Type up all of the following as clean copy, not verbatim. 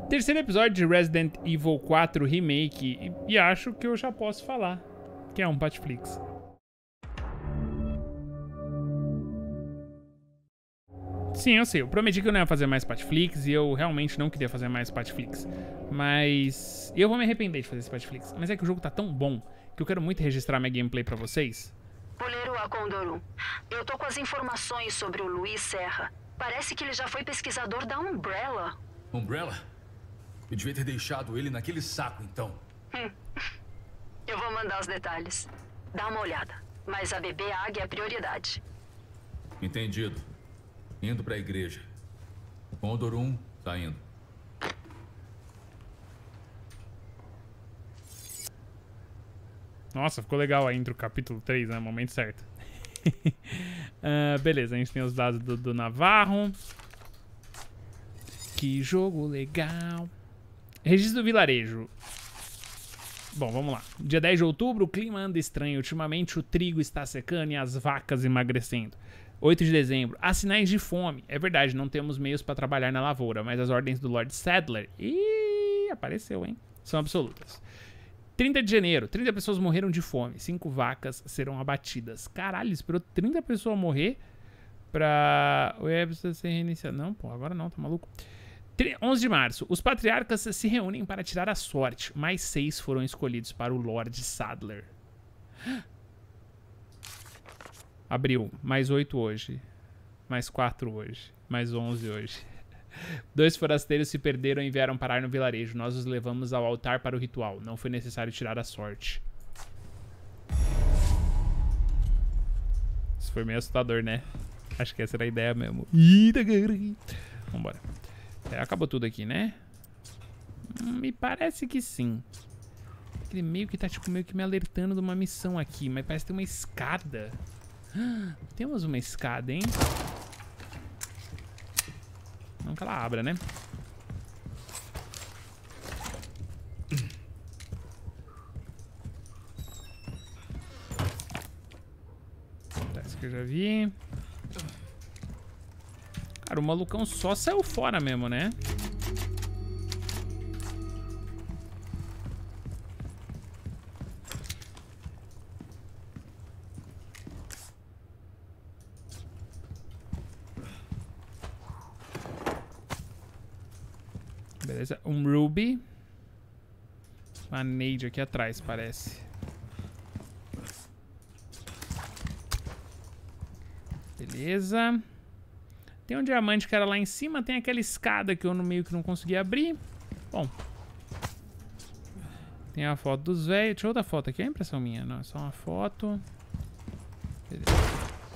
Terceiro episódio de Resident Evil 4 Remake. E acho que eu já posso falar que é um Patflix. Sim, eu sei. Eu prometi que eu não ia fazer mais Patflix e eu realmente não queria fazer mais Patflix. Mas eu vou me arrepender de fazer esse Patflix. Mas é que o jogo tá tão bom que eu quero muito registrar minha gameplay pra vocês. Poleiro A Condor 1. Eu tô com as informações sobre o Luiz Serra. Parece que ele já foi pesquisador da Umbrella. Umbrella? Eu devia ter deixado ele naquele saco, então. Eu vou mandar os detalhes. Dá uma olhada. Mas a bebê águia é a prioridade. Entendido. Indo pra igreja. O Condor 1 tá indo. Nossa, ficou legal a intro, capítulo 3, né? Momento certo. Beleza, a gente tem os dados do Navarro. Que jogo legal. Registro do vilarejo. Bom, vamos lá. Dia 10 de outubro, o clima anda estranho. Ultimamente o trigo está secando e as vacas emagrecendo. 8 de dezembro, há sinais de fome. É verdade, não temos meios para trabalhar na lavoura, mas as ordens do Lord Sadler... Ih, apareceu, hein? São absolutas. 30 de janeiro, 30 pessoas morreram de fome. 5 vacas serão abatidas. Caralho, esperou 30 pessoas morrer pra... O web precisa ser reiniciado. Não, pô, agora não, tá maluco? 11 de março, os patriarcas se reúnem para tirar a sorte. Mais 6 foram escolhidos para o Lord Sadler. Abril, mais 8 hoje. Mais 4 hoje. Mais 11 hoje. 2 forasteiros se perderam e vieram parar no vilarejo. Nós os levamos ao altar para o ritual. Não foi necessário tirar a sorte. Isso foi meio assustador, né? Acho que essa era a ideia mesmo. Vambora. Acabou tudo aqui, né? Me parece que sim. Ele meio que tá tipo, meio que me alertando de uma missão aqui. Mas parece que tem uma escada. Temos uma escada, hein? Não que ela abra, né? Tá, isso que eu já vi. Cara, o malucão só saiu fora mesmo, né? Beleza, um Ruby. Uma nade aqui atrás, parece. Beleza. Tem um diamante que era lá em cima. Tem aquela escada que eu no meio que não consegui abrir. Bom. Tem a foto dos velhos. Deixa eu dar foto aqui. É impressão minha. Não, é só uma foto. Beleza.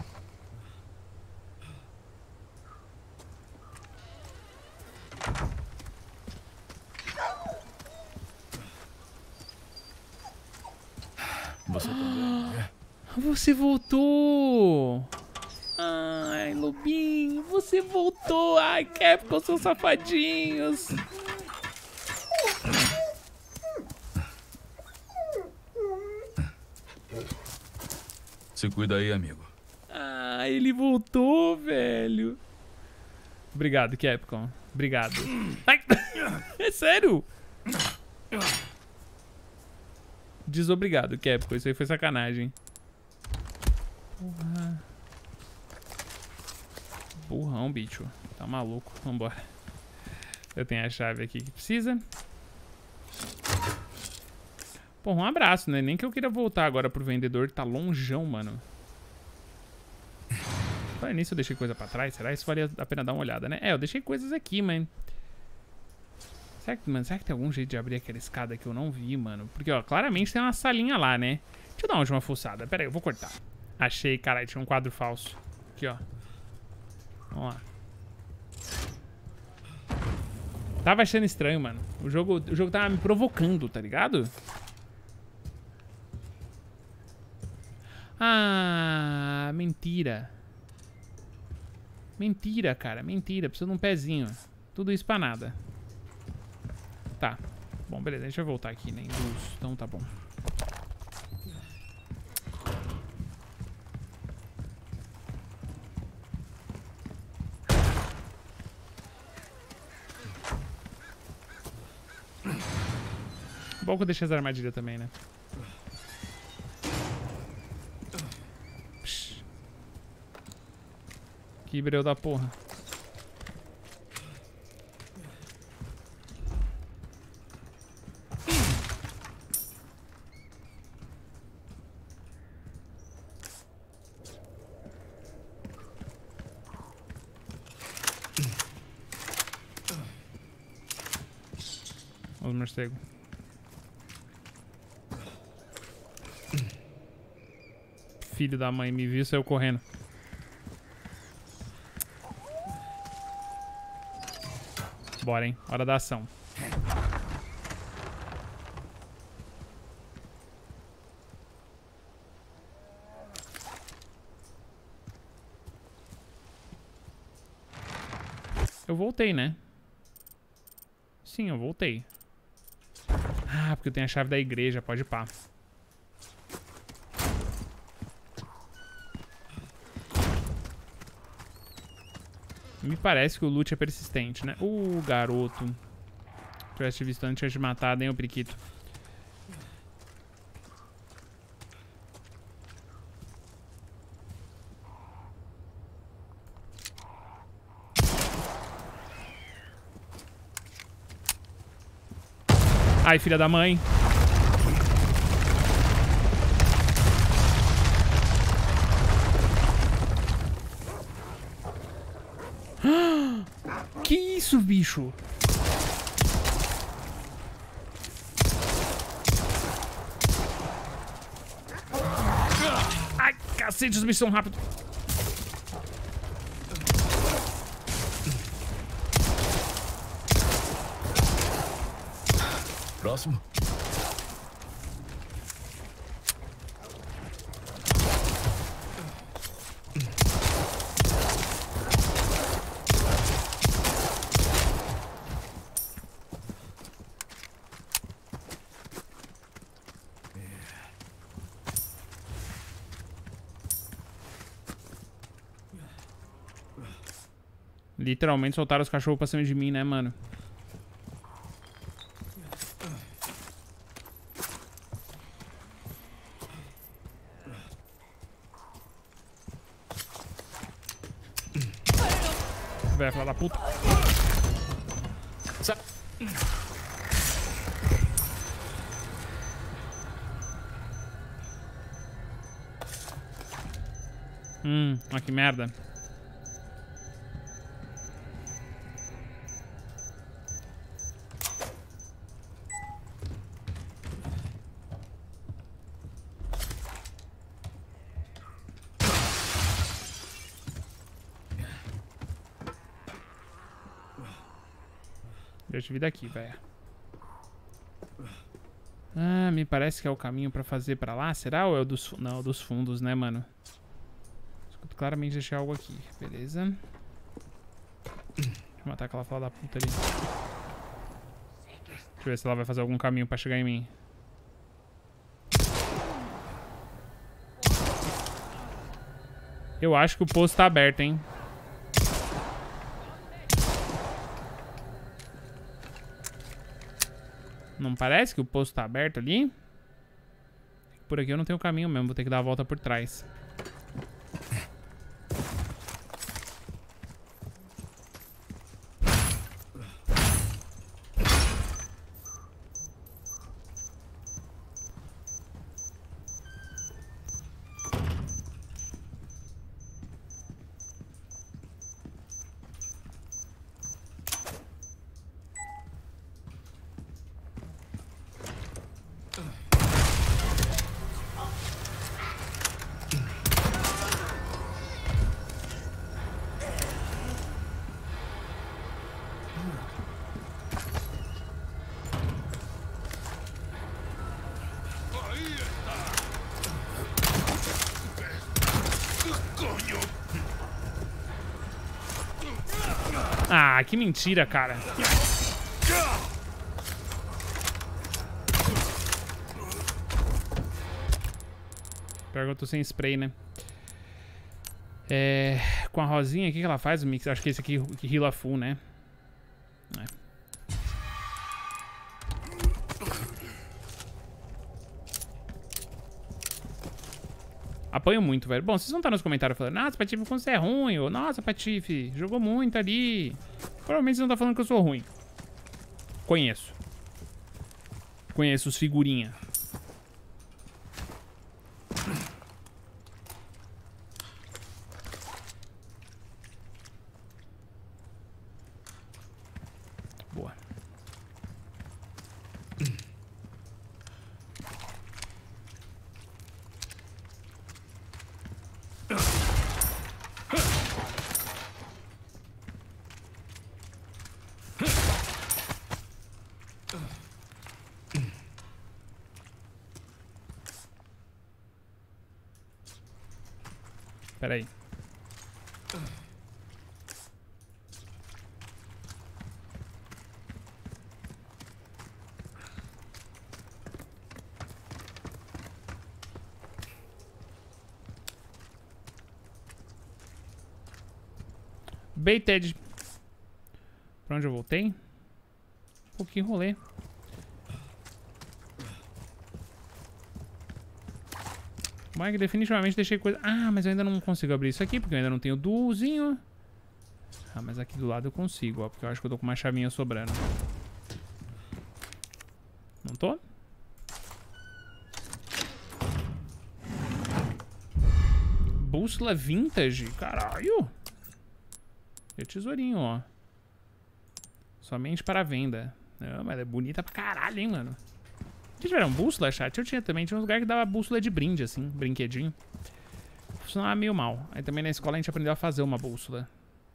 Você também, é? Você voltou! Ai, Lobinho, você voltou! Ai, Capcom, seus safadinhos! Se cuida aí, amigo. Ah, ele voltou, velho! Obrigado, Capcom. Obrigado. Ai, é sério? Desobrigado, Capcom. Isso aí foi sacanagem. Porra. Burrão, bicho. Tá maluco. Vambora. Eu tenho a chave aqui que precisa. Porra, um abraço, né? Nem que eu queira voltar agora pro vendedor que tá longeão, mano. Falei nisso, eu deixei coisa pra trás. Será? Isso valia a pena dar uma olhada, né? É, eu deixei coisas aqui, mas... Será que tem algum jeito de abrir aquela escada que eu não vi, mano? Porque, ó, claramente tem uma salinha lá, né? Deixa eu dar uma última fuçada. Pera aí, eu vou cortar. Achei, caralho, tinha um quadro falso. Aqui, ó. Vamos lá. Tava achando estranho, mano. O jogo tava me provocando, tá ligado? Ah, mentira. Mentira, cara. Mentira. Precisa de um pezinho. Tudo isso pra nada. Tá. Bom, beleza. Deixa eu voltar aqui, né? Indus. Então tá bom. Bom que eu deixei as armadilhas também, né? Psh. Que breu da porra. Os morcegos. Filho da mãe me viu e saiu correndo. Bora, hein? Hora da ação. Eu voltei, né? Sim, eu voltei. Ah, porque eu tenho a chave da igreja, pode ir pá. Me parece que o loot é persistente, né? Garoto. Se tivesse visto antes, tinha te matado, hein, o periquito. Ai, filha da mãe. Que isso, bicho? Ai, cacete, os bichos são rápidos. Próximo. Literalmente soltaram os cachorros pra cima de mim, né, mano? Velho, filha da puta. Olha que merda. Deixa eu vir daqui, velho. Ah, me parece que é o caminho pra fazer pra lá. Será? Ou é o dos... Não, o dos fundos, né, mano? Claramente deixei algo aqui. Beleza. Deixa eu matar aquela fala da puta ali. Deixa eu ver se ela vai fazer algum caminho pra chegar em mim. Eu acho que o poço tá aberto, hein? Não parece que o poço tá aberto ali? Por aqui eu não tenho caminho mesmo. Vou ter que dar a volta por trás. Ah, que mentira, cara. Pior que eu tô sem spray, né? Com a rosinha, o que ela faz? O mix? Acho que esse aqui que heala full, né? Apanho muito, velho. Bom, vocês vão estar nos comentários falando, nossa, Patife, como você é ruim, ou nossa, Patife, jogou muito ali. Provavelmente vocês vão estar falando que eu sou ruim. Conheço. Conheço os figurinha. Boa. Pera aí. Baited. Pra onde eu voltei? Um pouquinho rolê. Mas definitivamente deixei coisa... Ah, mas eu ainda não consigo abrir isso aqui, porque eu ainda não tenho duozinho. Ah, mas aqui do lado eu consigo, ó. Porque eu acho que eu tô com uma chavinha sobrando. Não tô? Bússola vintage? Caralho! E o tesourinho, ó. Somente para venda. Não, mas é bonita pra caralho, hein, mano. Vocês tiveram bússola, chat? Eu tinha também. Tinha uns lugares que dava bússola de brinde, assim. Brinquedinho. Funcionava meio mal. Aí também na escola a gente aprendeu a fazer uma bússola.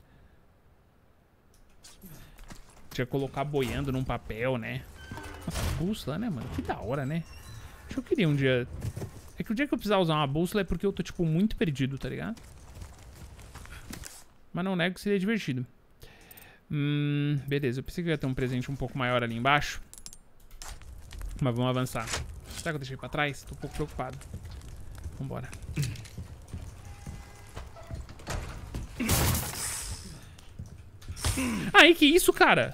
Tinha que colocar boiando num papel, né? Nossa, bússola, né, mano? Que da hora, né? Acho que eu queria um dia... É que o dia que eu precisar usar uma bússola é porque eu tô, tipo, muito perdido, tá ligado? Mas não nego que seria divertido. Beleza, eu pensei que eu ia ter um presente um pouco maior ali embaixo. Mas vamos avançar. Será que eu deixei pra trás? Tô um pouco preocupado. Vambora. Ai, que isso, cara?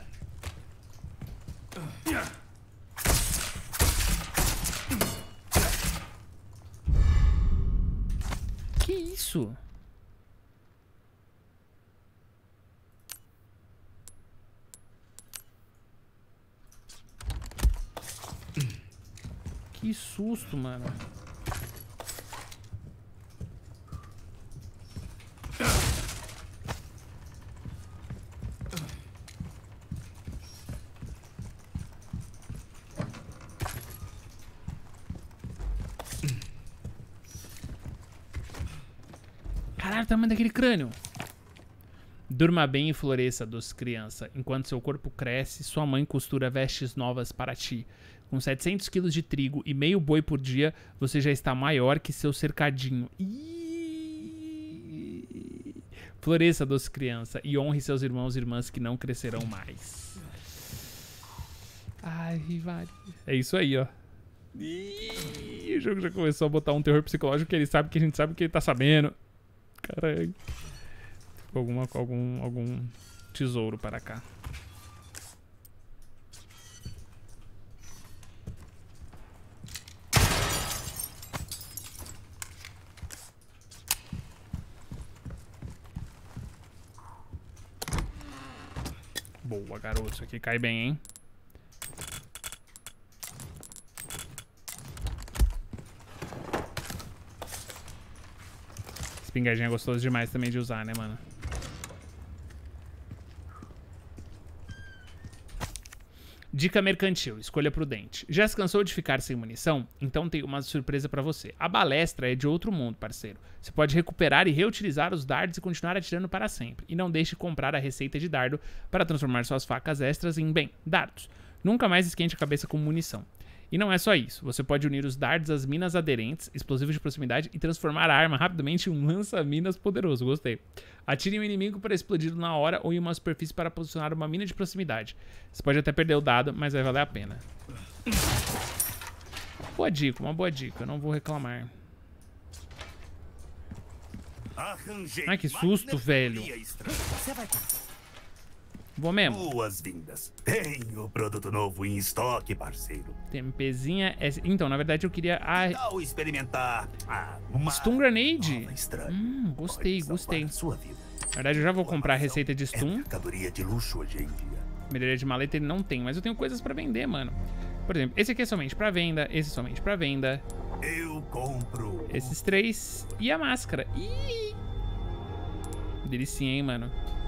Que isso? Que susto, mano. Caralho, o tamanho daquele crânio. Durma bem e floresça, doce criança. Enquanto seu corpo cresce, sua mãe costura vestes novas para ti. Com 700 quilos de trigo e meio boi por dia, você já está maior que seu cercadinho. Floresça, doce criança, e honre seus irmãos e irmãs que não crescerão mais. Ai, Rivari. É isso aí, ó. O jogo já começou a botar um terror psicológico que ele sabe que a gente sabe que ele tá sabendo. Caralho. Algum tesouro para cá. Boa, garoto. Isso aqui cai bem, hein? Espingardinha é gostoso demais também de usar, né, mano? Dica mercantil, escolha prudente. Já se cansou de ficar sem munição? Então tem uma surpresa pra você. A balestra é de outro mundo, parceiro. Você pode recuperar e reutilizar os dardos e continuar atirando para sempre. E não deixe de comprar a receita de dardo para transformar suas facas extras em, bem, dardos. Nunca mais esquente a cabeça com munição. E não é só isso, você pode unir os dardos às minas aderentes, explosivos de proximidade e transformar a arma rapidamente em um lança-minas poderoso, gostei. Atire um inimigo para explodir na hora ou em uma superfície para posicionar uma mina de proximidade. Você pode até perder o dado, mas vai valer a pena. Boa dica, uma boa dica, eu não vou reclamar. Ai, que susto, velho. Vou mesmo. Boas-vindas. Tenho produto novo em estoque, parceiro. TMPzinha. Então, na verdade, eu queria... Ao experimentar uma Stun Grenade. nova estranha. Gostei, Pode salvar gostei. a sua vida. Na verdade, eu já vou comprar a receita de É stun. mercadoria de luxo hoje em dia. Melhoria de maleta ele não tem, mas eu tenho coisas pra vender, mano. Por exemplo, esse aqui é somente pra venda, esse é somente pra venda. Eu compro. Esses 3 e a máscara. Ih! Delicinha, hein, mano.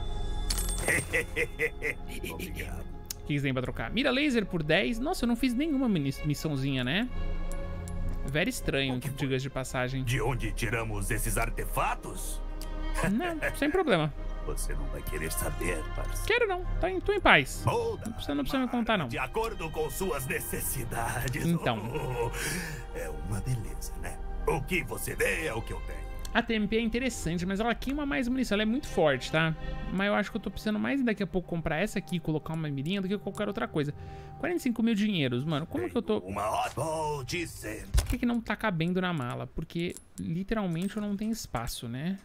Obrigado. O que vocês têm pra trocar? Mira laser por 10. Nossa, eu não fiz nenhuma missãozinha, né? Very estranho, digas de passagem. De onde tiramos esses artefatos? Não, sem problema. Você não vai querer saber, parceiro. Quero não, tô em paz. Molda Não precisa me contar, não. de acordo com suas necessidades. Então. É uma beleza, né? O que você vê é o que eu tenho. A TMP é interessante, mas ela queima mais munição. Ela é muito forte, tá? Mas eu acho que eu tô precisando mais daqui a pouco comprar essa aqui e colocar uma mirinha do que qualquer outra coisa. 45 mil dinheiros, mano. Como que eu tô... Vou dizer. Por que não tá cabendo na mala? Porque, literalmente, eu não tenho espaço, né?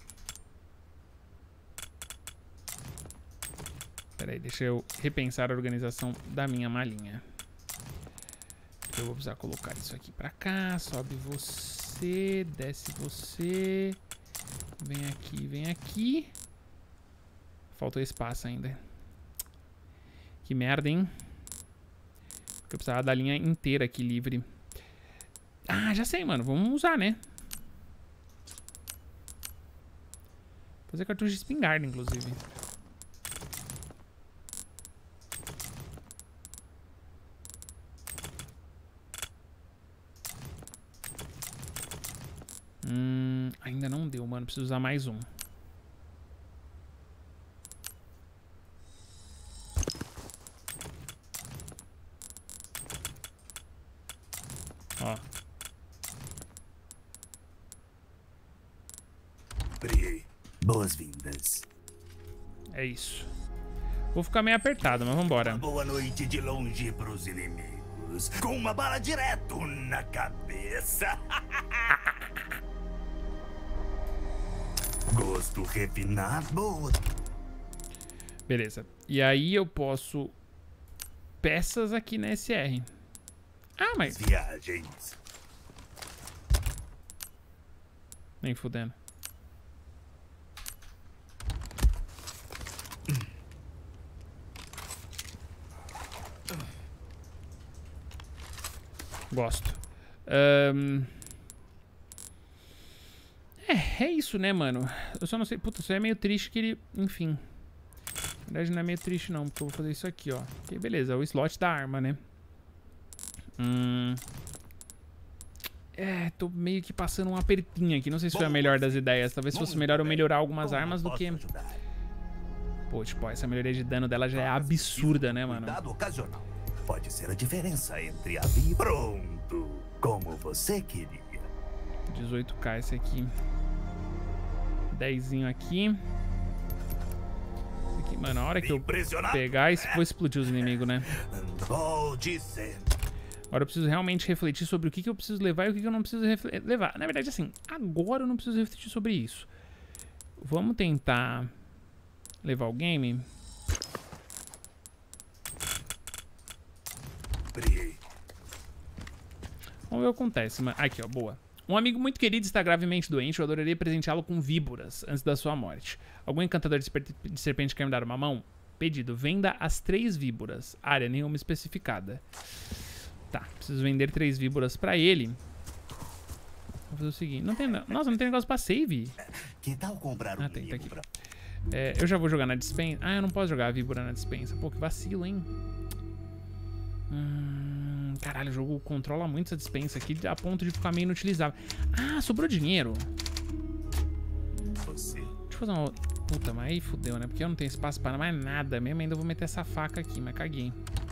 Pera aí, deixa eu repensar a organização da minha malinha. Eu vou precisar colocar isso aqui pra cá. Sobe você, desce você. Vem aqui, vem aqui. Faltou espaço ainda. Que merda, hein? Porque eu precisava da linha inteira aqui livre. Ah, já sei, mano. Vamos usar, né? Vou fazer cartucho de espingarda, inclusive. Ainda não deu, mano. Preciso usar mais um. Ó. Boas-vindas. É isso. Vou ficar meio apertado, mas vambora. Boa noite de longe pros inimigos. Com uma bala direto na cabeça. Gosto refinado. Beleza. E aí eu posso... Peças aqui na SR. Ah, mas... Viagens. Nem fudendo. Gosto. É isso, né, mano? Eu só não sei... Puta, isso aí é meio triste que ele... Enfim. Na verdade, não é meio triste, não. Porque eu vou fazer isso aqui, ó. Ok, beleza. É o slot da arma, né? É, tô meio que passando um apertinho aqui. Não sei se foi a melhor das ideias. Talvez fosse melhor eu melhorar algumas armas do que... Pô, tipo, essa melhoria de dano dela já é absurda, né, mano? Cuidado ocasional. Pode ser a diferença entre a vida... Pronto. Como você queria. 18k esse aqui. 10zinho aqui. Esse aqui, mano, a hora que eu pegar, vou explodir os inimigos, né? Vou dizer. Agora eu preciso realmente refletir sobre o que eu preciso levar e o que eu não preciso levar. Na verdade, assim, agora eu não preciso refletir sobre isso. Vamos tentar levar o game. Vamos ver o que acontece, mano. Aqui, ó, boa. Um amigo muito querido está gravemente doente. Eu adoraria presenteá-lo com víboras antes da sua morte. Algum encantador de serpente quer me dar uma mão? Pedido, venda as 3 víboras. Área nenhuma especificada. Tá, preciso vender 3 víboras pra ele. Vou fazer o seguinte. Não tem, nossa, não tem negócio pra save. Que tal comprar um tem, tá aqui. livro? É, eu já vou jogar na dispensa. Ah, eu não posso jogar a víbora na dispensa. Pô, que vacilo, hein? Caralho, o jogo controla muito essa dispensa aqui a ponto de ficar meio inutilizável. Ah, sobrou dinheiro. Você. Deixa eu fazer uma... Puta, mas aí fudeu, né? Porque eu não tenho espaço para mais nada mesmo. Ainda vou meter essa faca aqui, mas caguei.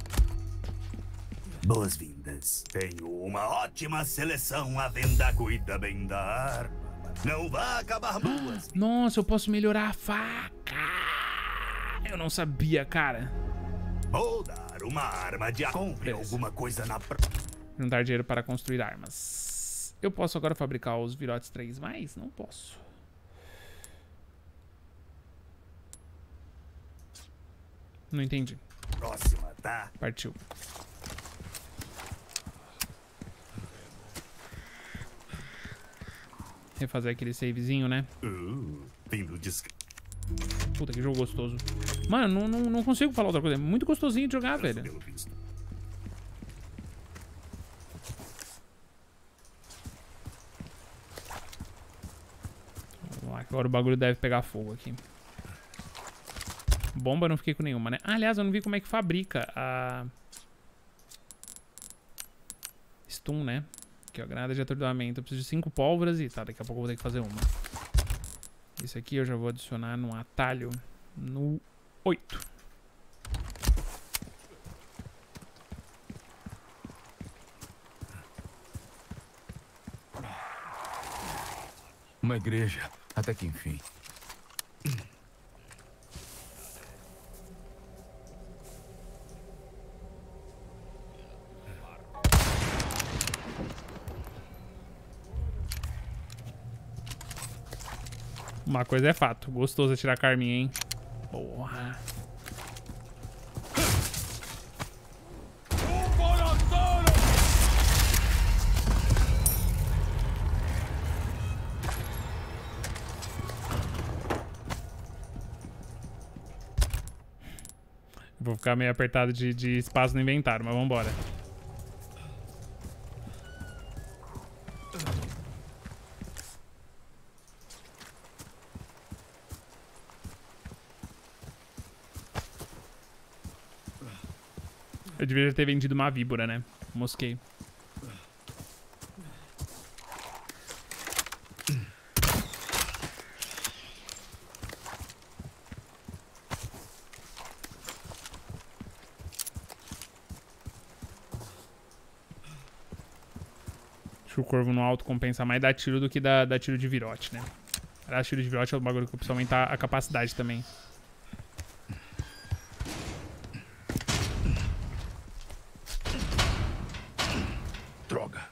Boas-vindas. Tenho uma ótima seleção à venda. Cuida bem da arma. Não vai acabar boas. Nossa, eu posso melhorar a faca. Eu não sabia, cara. Vou dar uma arma de... Compre alguma coisa na... Juntar dinheiro para construir armas. Eu posso agora fabricar os virotes 3+? Não posso. Não entendi. Próxima, tá? Partiu. Refazer aquele savezinho, né? Fim do disco. Puta, que jogo gostoso. Mano, não consigo falar outra coisa. É muito gostosinho de jogar, velho. Pelo visto. Vamos lá, que agora o bagulho deve pegar fogo aqui. Bomba eu não fiquei com nenhuma, né? Ah, aliás, eu não vi como é que fabrica a... Stun, né? Aqui, ó, granada de atordoamento. Eu preciso de 5 pólvoras e... Tá, daqui a pouco eu vou ter que fazer uma. Esse aqui eu já vou adicionar num atalho no 8. Uma igreja, até que enfim. Uma coisa é fato. Gostoso atirar Carminha, hein? Porra. Vou ficar meio apertado de espaço no inventário, mas vambora. Eu devia ter vendido uma víbora, né? Mosquei. Acho que o corvo no alto compensa mais dar tiro do que dar tiro de virote, né? Aliás, tiro de virote é o bagulho que precisa aumentar a capacidade também. Droga.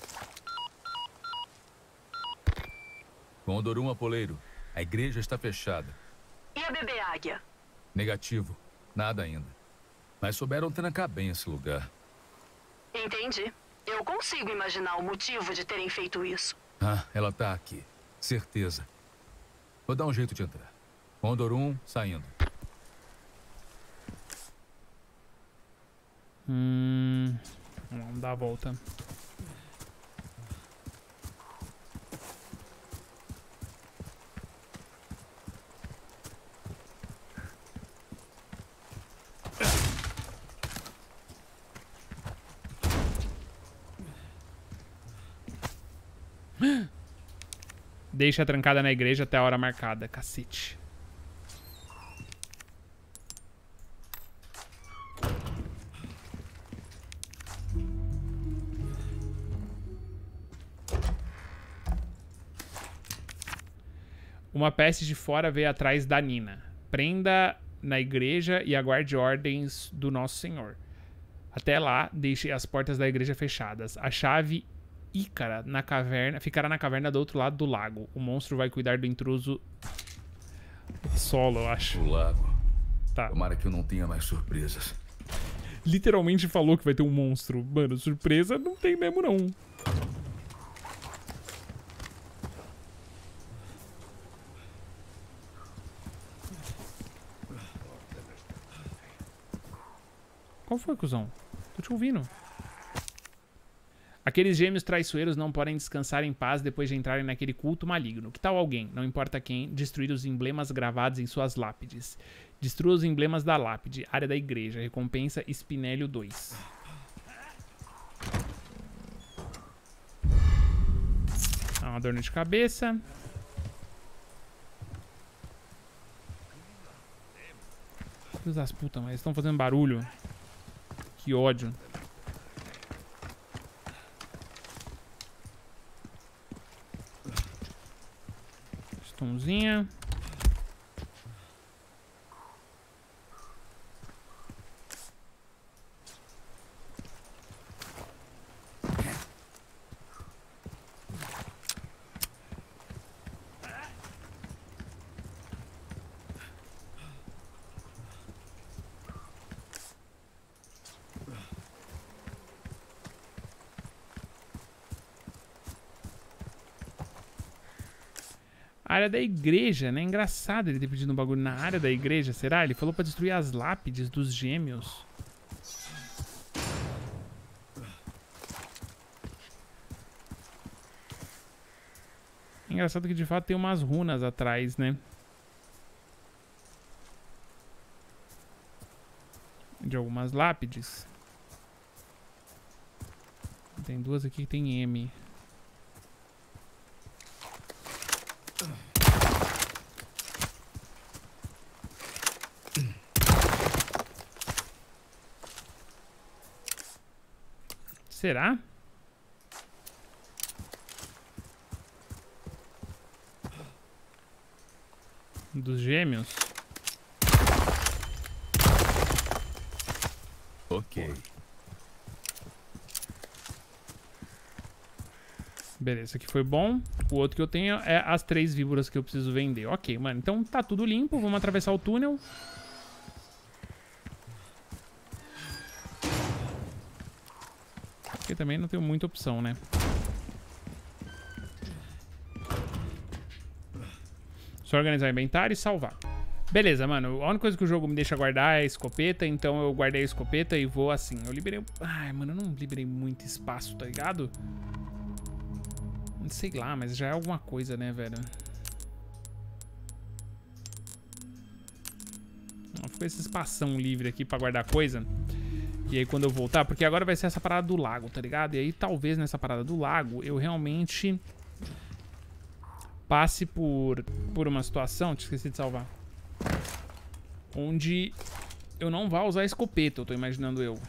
Condorum Apoleiro, a igreja está fechada. E a bebê águia? Negativo, nada ainda. Mas souberam trancar bem esse lugar. Entendi. Eu consigo imaginar o motivo de terem feito isso. Ah, ela tá aqui. Certeza. Vou dar um jeito de entrar. Condorum saindo. Vamos dar a volta. Deixa a trancada na igreja até a hora marcada, cacete. Uma peste de fora veio atrás da Nina. Prenda na igreja e aguarde ordens do Nosso Senhor. Até lá, deixe as portas da igreja fechadas. A chave Ícara na caverna, ficará na caverna do outro lado do lago. O monstro vai cuidar do intruso solo, eu acho. O lago. Tá. Tomara que eu não tenha mais surpresas. Literalmente falou que vai ter um monstro. Mano, surpresa não tem mesmo, não. Qual foi, cuzão? Tô te ouvindo. Aqueles gêmeos traiçoeiros não podem descansar em paz depois de entrarem naquele culto maligno. Que tal alguém, não importa quem, destruir os emblemas gravados em suas lápides? Destrua os emblemas da lápide, área da igreja, recompensa Spinélio 2. Uma dor de cabeça. Deus das putas, mas estão fazendo barulho. Que ódio. Stunzinha. Área da igreja, né? Engraçado ele ter pedido um bagulho na área da igreja, será? Ele falou pra destruir as lápides dos gêmeos. Engraçado que de fato tem umas runas atrás, né? De algumas lápides. Tem duas aqui que tem M. Será? Dos gêmeos? Ok. Beleza, aqui foi bom. O outro que eu tenho é as 3 víboras que eu preciso vender. Ok, mano. Então tá tudo limpo. Vamos atravessar o túnel. Porque também não tenho muita opção, né? Só organizar o inventário e salvar. Beleza, mano. A única coisa que o jogo me deixa guardar é a escopeta. Então eu guardei a escopeta e vou assim. Eu liberei... Ai, mano, eu não liberei muito espaço, tá ligado? Sei lá, mas já é alguma coisa, né, velho? Ficou esse espação livre aqui pra guardar coisa. E aí quando eu voltar... Porque agora vai ser essa parada do lago, tá ligado? E aí talvez nessa parada do lago eu realmente... passe por uma situação... Te esqueci de salvar. Onde eu não vá usar a escopeta, eu tô imaginando eu.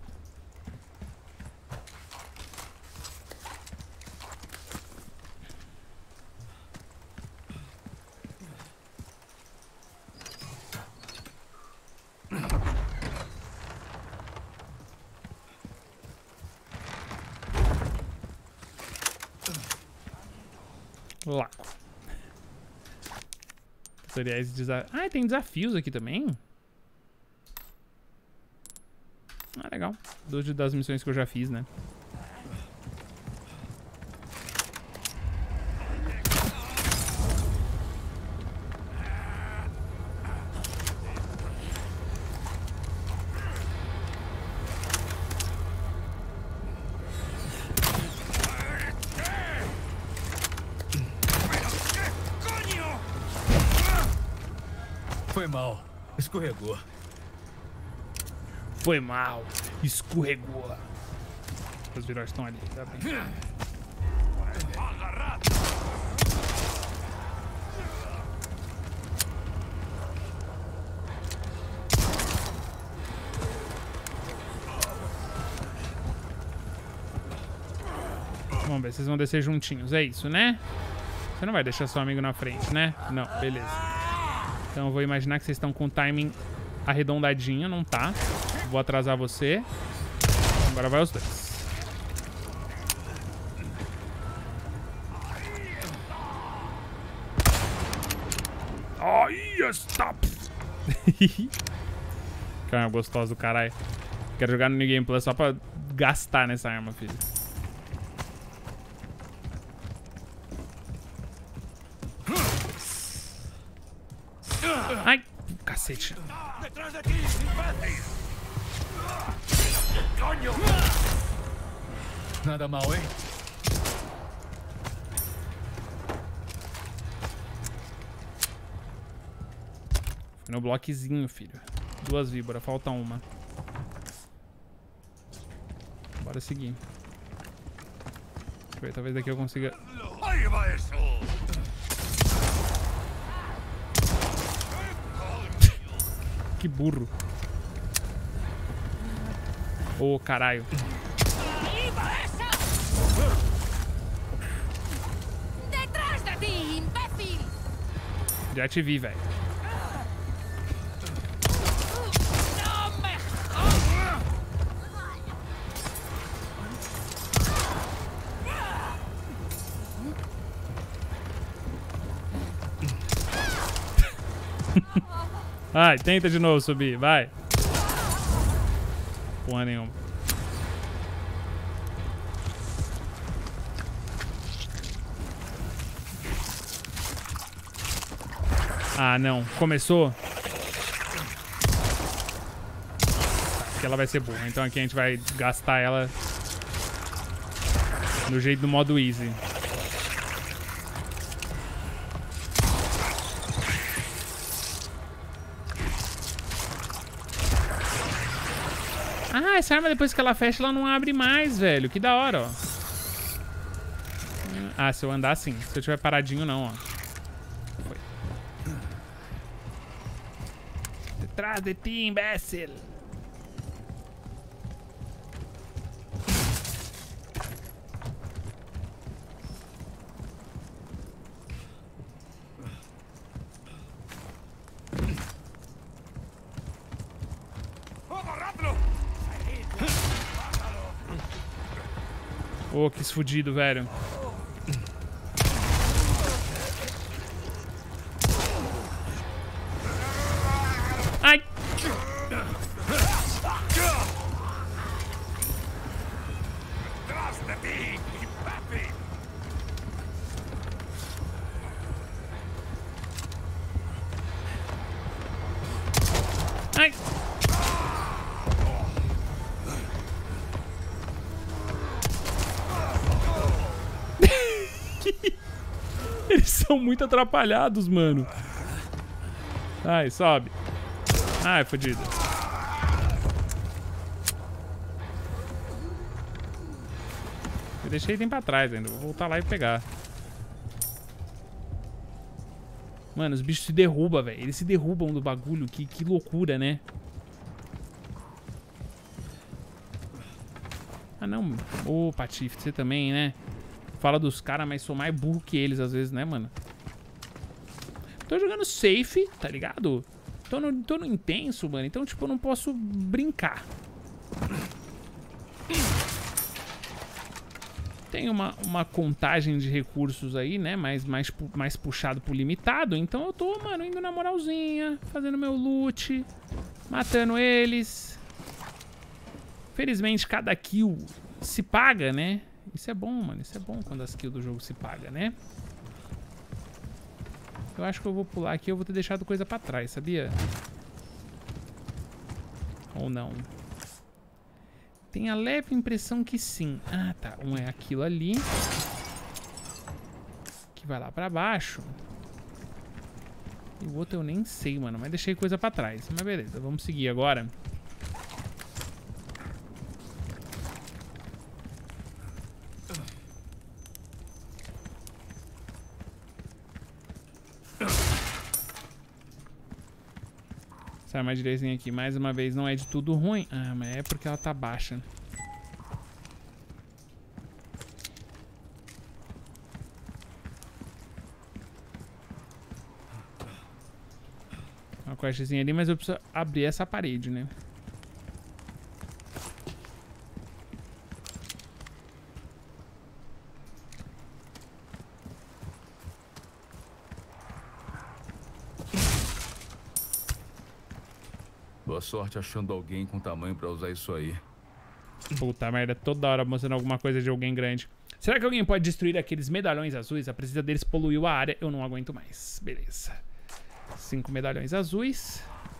Lago. Tutoriais de desafios. Ah, tem desafios aqui também? Ah, legal. Das missões que eu já fiz, né? Foi mal. Escorregou. Foi mal. Escorregou. Os vilões estão ali. Tá bem. Vamos ver, vocês vão descer juntinhos. É isso, né? Você não vai deixar seu amigo na frente, né? Não, beleza. Então eu vou imaginar que vocês estão com o timing arredondadinho, não tá? Vou atrasar você. Agora vai os dois. Ai, stop! Que arma gostosa do caralho. Quero jogar no New Game Plus só pra gastar nessa arma, filho. Ai, cacete. Nada mal, hein? Foi no bloquezinho, filho. 2 víboras, falta uma. Bora seguir. Deixa eu ver, talvez daqui eu consiga... Aí vai isso! Que burro. Ô, caralho. Já te vi, velho. Vai, tenta de novo subir, vai. Porra nenhuma. Ah, não. Começou? Aqui ela vai ser burra. Então aqui a gente vai gastar ela do jeito do modo easy. Ah, essa arma depois que ela fecha, ela não abre mais, velho. Que da hora, ó. Ah, se eu andar assim. Se eu tiver paradinho, não, ó. Foi. Detrás de ti, imbécil. Ô, que fudido, velho. Ai! Ai! Eles são muito atrapalhados, mano. Ai, sobe. Ai, fodido. Eu deixei item pra trás ainda. Vou voltar lá e pegar. Mano, os bichos se derrubam, velho. Eles se derrubam do bagulho. Que loucura, né? Ah, não. Ô, Patife, você também, né? Fala dos caras, mas sou mais burro que eles às vezes, né, mano? Tô jogando safe, tá ligado? Tô no intenso, mano. Então, tipo, eu não posso brincar. Tem uma contagem de recursos aí, né? Mais puxado pro limitado. Então eu tô, mano, indo na moralzinha. Fazendo meu loot. Matando eles. Felizmente, cada kill se paga, né? Isso é bom, mano. Isso é bom quando as kills do jogo se paga, né? Eu acho que eu vou pular aqui. Eu vou ter deixado coisa pra trás, sabia? Ou não? Tem a leve impressão que sim. Ah, tá. Um é aquilo ali. Que vai lá pra baixo. E o outro eu nem sei, mano. Mas deixei coisa pra trás. Mas beleza, vamos seguir agora. Essa armadilhazinha aqui, mais uma vez, não é de tudo ruim. Ah, mas é porque ela tá baixa. Uma questzinha ali, mas eu preciso abrir essa parede, né? Boa sorte achando alguém com tamanho pra usar isso aí. Puta merda, toda hora mostrando alguma coisa de alguém grande. Será que alguém pode destruir aqueles medalhões azuis? A presença deles poluiu a área. Eu não aguento mais. Beleza. 5 medalhões azuis.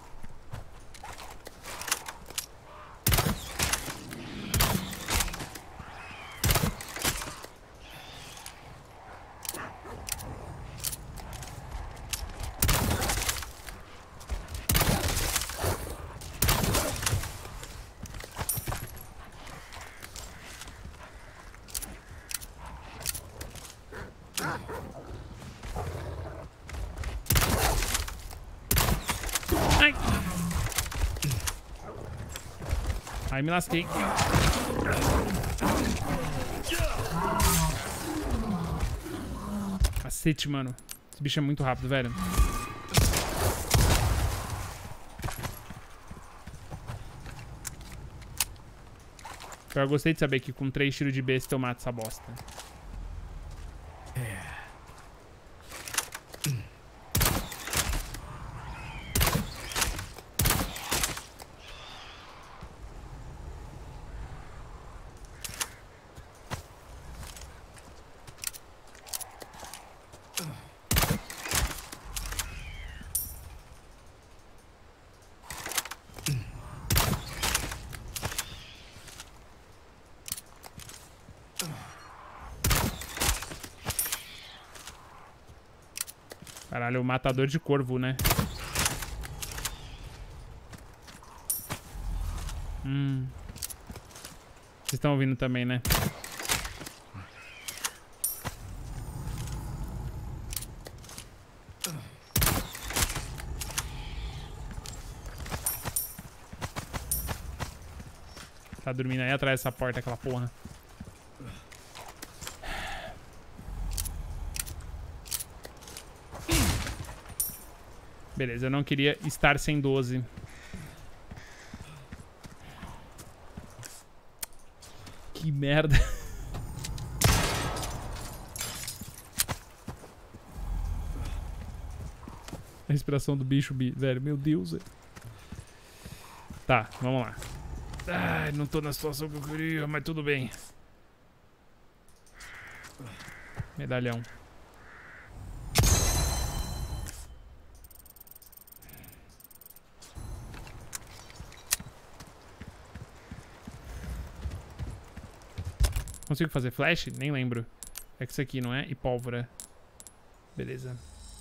Ai. Ai, me lasquei. Cacete, mano. Esse bicho é muito rápido, velho. Eu gostei de saber que com 3 tiros de besta eu mato essa bosta. Caralho, o matador de corvo, né? Vocês estão ouvindo também, né? Tá dormindo aí atrás dessa porta, aquela porra. Beleza, eu não queria estar sem 12. Que merda. A respiração do bicho, velho. Meu Deus, velho. Tá, vamos lá. Ai, não tô na situação que eu queria, mas tudo bem. Medalhão. Consigo fazer flash? Nem lembro. É que isso aqui, não é? E pólvora. Beleza.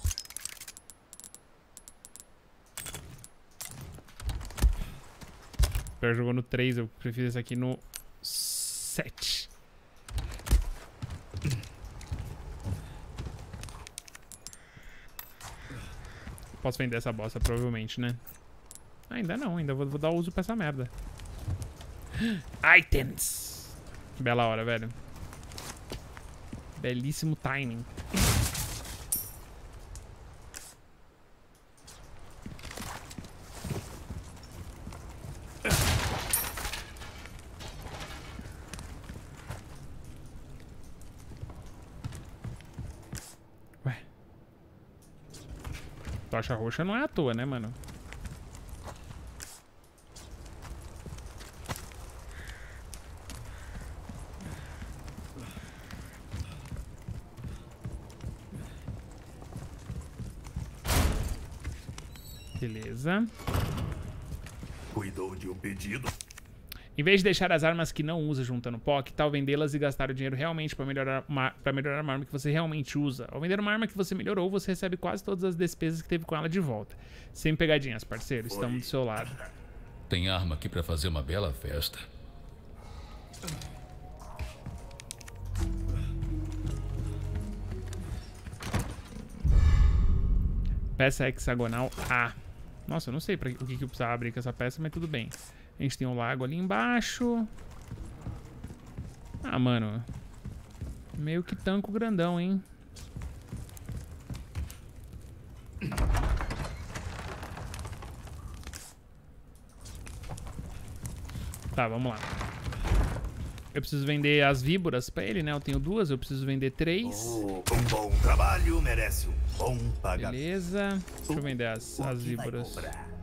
O cara jogou no 3, eu prefiro esse aqui no 7. Posso vender essa bosta, provavelmente, né? Ainda não, ainda vou dar uso pra essa merda. Items! Bela hora, velho. Belíssimo timing. Ué. Tocha roxa não é à toa, né, mano? Beleza. Cuidou de um pedido? Em vez de deixar as armas que não usa juntando pó, que tal vendê-las e gastar o dinheiro realmente pra melhorar uma arma que você realmente usa? Ao vender uma arma que você melhorou, você recebe quase todas as despesas que teve com ela de volta. Sem pegadinhas, parceiro. Estamos do seu lado. Tem arma aqui pra fazer uma bela festa. Peça hexagonal A. Nossa, eu não sei o que eu precisava abrir com essa peça, mas tudo bem. A gente tem um lago ali embaixo. Ah, mano. Meio que tanco grandão, hein? Tá, vamos lá. Eu preciso vender as víboras pra ele, né? Eu tenho 2, eu preciso vender 3. Um bom trabalho merece um bom pagamento. Beleza. Deixa eu vender as víboras.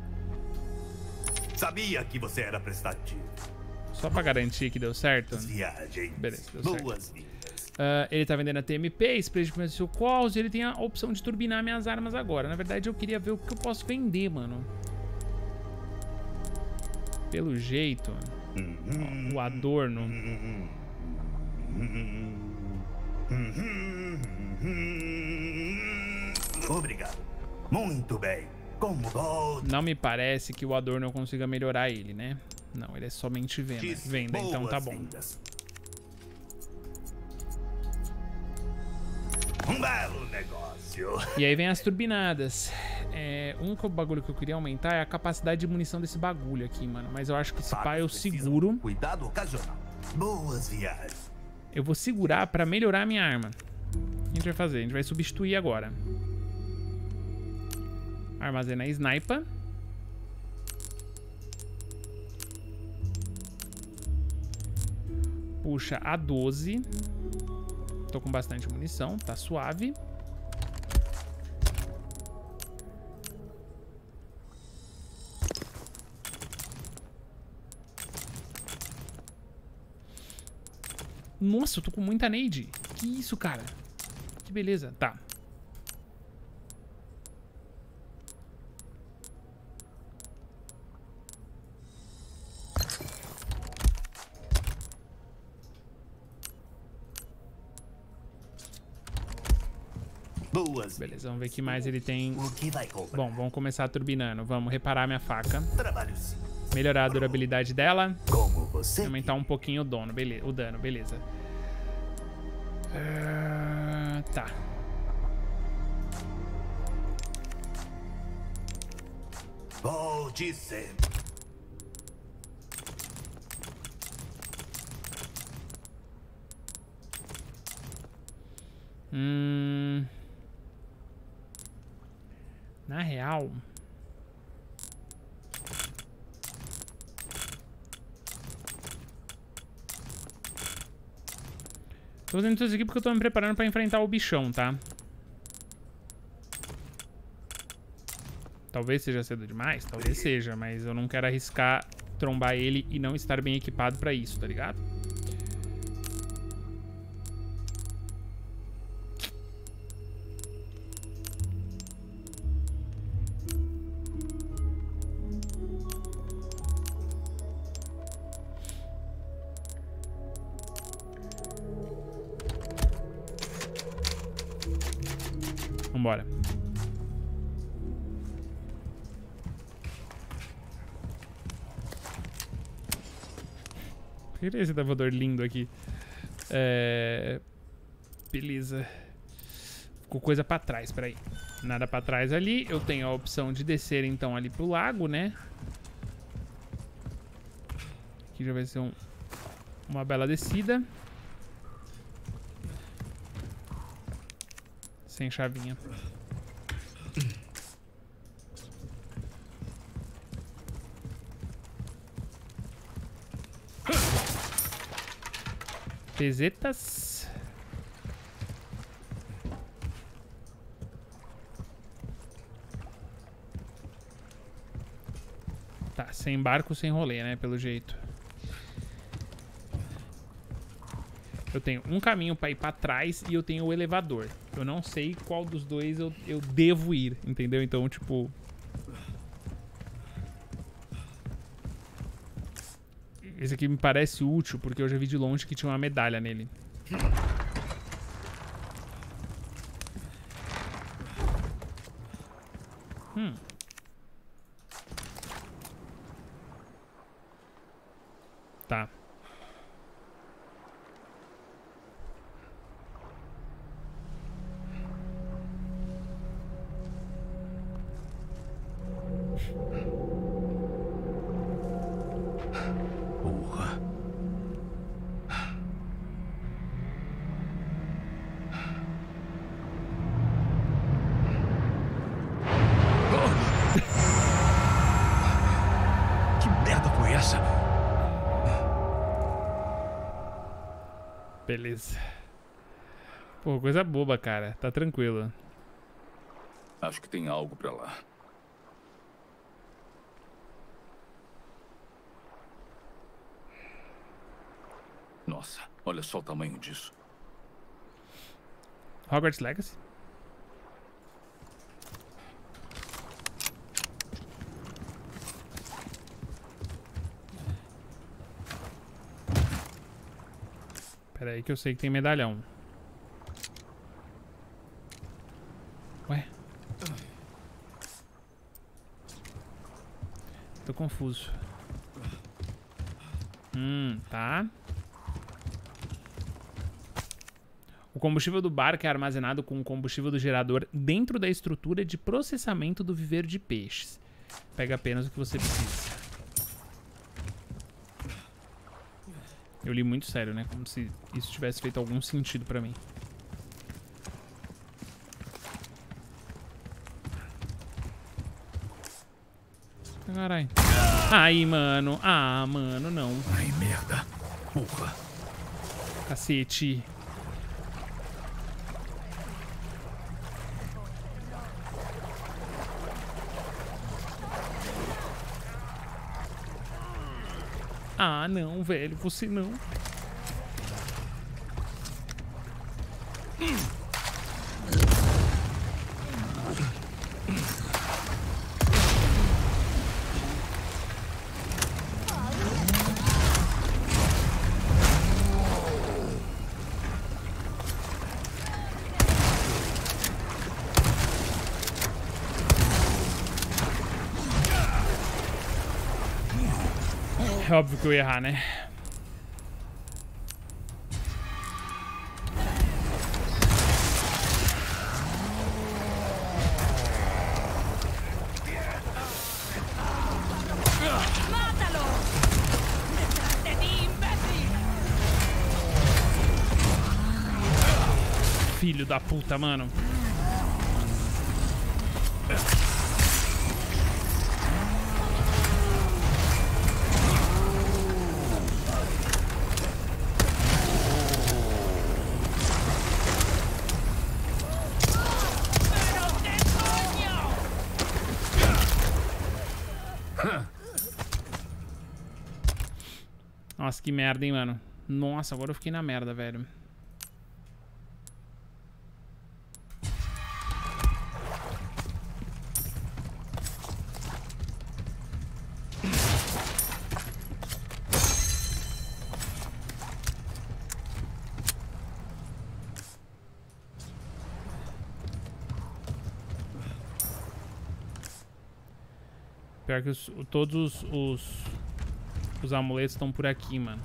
Sabia que você era prestativo. Só pra garantir que deu certo. Viagem. Beleza, deu certo. Boas-vindas. Ele tá vendendo a TMP, spray de primeiro socorros, e ele tem a opção de turbinar minhas armas agora. Na verdade, eu queria ver o que eu posso vender, mano. Pelo jeito, ó, o adorno. Obrigado. Muito bem. Como gosto. Não me parece que o adorno eu consiga melhorar ele, né? Não, ele é somente venda, então tá bom. Um belo negócio. E aí vem as turbinadas. Um bagulho que eu queria aumentar é a capacidade de munição desse bagulho aqui, mano. Mas eu acho que esse pá eu seguro. Cuidado ocasional. Boas viagens. Eu vou segurar pra melhorar a minha arma. O que a gente vai fazer? A gente vai substituir agora. Armazena sniper. Puxa a 12. Tô com bastante munição, tá suave. Nossa, eu tô com muita nade. Que isso, cara? Que beleza. Tá. Boas. Beleza, vamos ver o que mais ele tem. O que vai comprar? Bom, vamos começar turbinando. Vamos reparar minha faca. Trabalho sim. Melhorar a durabilidade dela. Como você? Aumentar um pouquinho o dano, beleza. Tá. Volte sempre. Na real... Tô fazendo tudo isso aqui porque eu tô me preparando pra enfrentar o bichão, tá? Talvez seja cedo demais, talvez seja, mas eu não quero arriscar trombar ele e não estar bem equipado pra isso, tá ligado? Vambora. Olha esse elevador lindo aqui. Beleza. Ficou coisa pra trás, peraí. Nada pra trás ali. Eu tenho a opção de descer então ali pro lago, né? Aqui já vai ser uma bela descida. Sem chavinha. Pesetas. Tá, sem barco, sem rolê, né? Pelo jeito. Eu tenho um caminho pra ir pra trás e eu tenho o elevador. Eu não sei qual dos dois eu devo ir, entendeu? Então, tipo... Esse aqui me parece útil, porque eu já vi de longe que tinha uma medalha nele. Tá. Porra. Que merda foi essa? Beleza. Pô, coisa boba, cara. Tá tranquilo. Acho que tem algo pra lá. Nossa, olha só o tamanho disso. Hogwarts Legacy. Pera aí que eu sei que tem medalhão. Ué? Tô confuso. Tá. O combustível do barco é armazenado com o combustível do gerador dentro da estrutura de processamento do viveiro de peixes. Pega apenas o que você precisa. Eu li muito sério, né? Como se isso tivesse feito algum sentido pra mim. Caralho. Ai, mano. Ah, mano, não. Ai, merda. Porra. Cacete. Ah, não, velho. Você não. É óbvio que eu ia errar, né? Filho da puta, mano. Nossa, que merda, hein, mano. Nossa, agora eu fiquei na merda, velho. Pior que todos os amuletos estão por aqui, mano.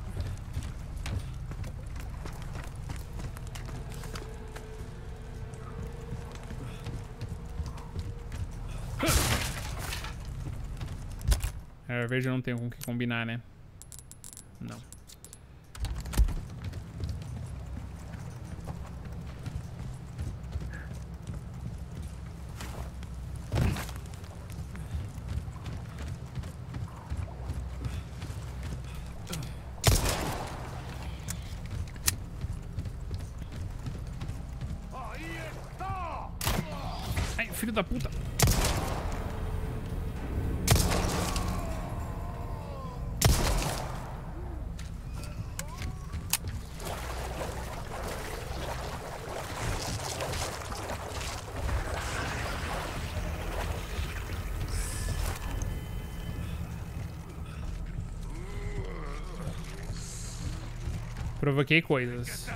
A verde eu não tenho com o que combinar, né? Não. Ai, filho da puta. Provoquei coisas.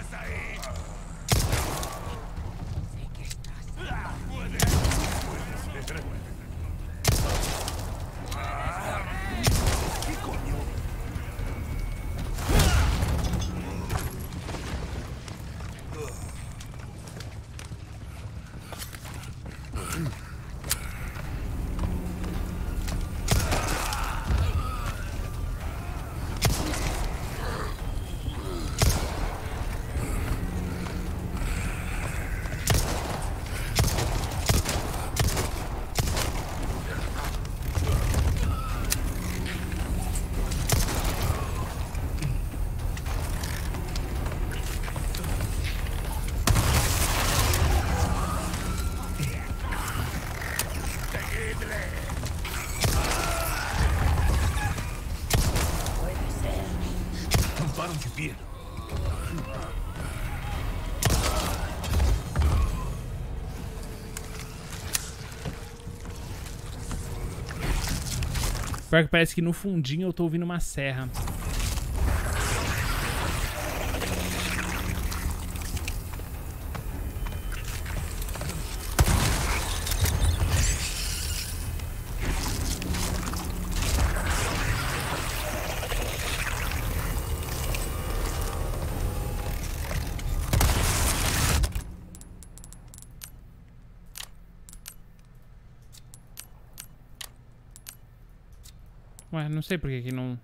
Param de vir. Pior que parece que no fundinho eu tô ouvindo uma serra. Ué, não sei por que não...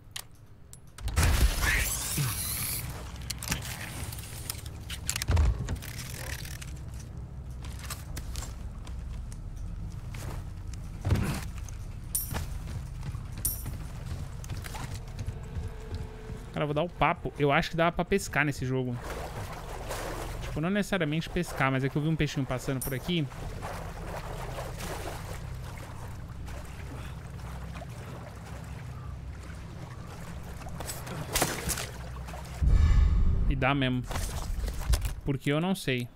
Cara, eu vou dar o papo. Eu acho que dava pra pescar nesse jogo. Tipo, não necessariamente pescar, mas é que eu vi um peixinho passando por aqui. E dá mesmo. Porque eu não sei.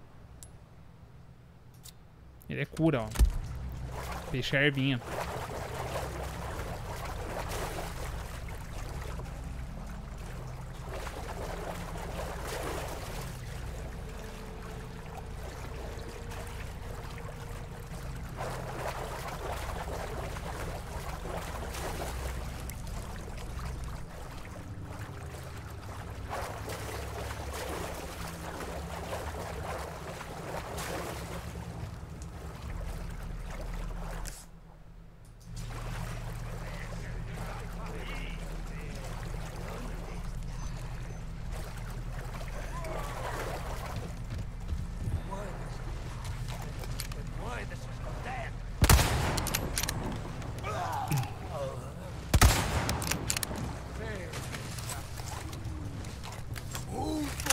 Ele é cura, ó. Peixe é ervinha.